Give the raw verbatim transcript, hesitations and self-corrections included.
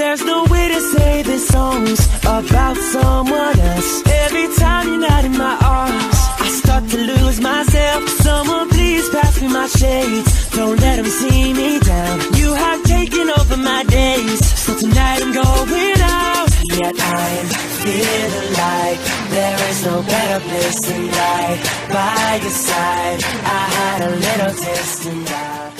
There's no way to say this song's about someone else. Every time you're not in my arms, I start to lose myself. Someone please pass me my shades, don't let them see me down. You have taken over my days, so tonight I'm going out. Yet I'm feeling like there is no better place than right by your side. I had a little taste and I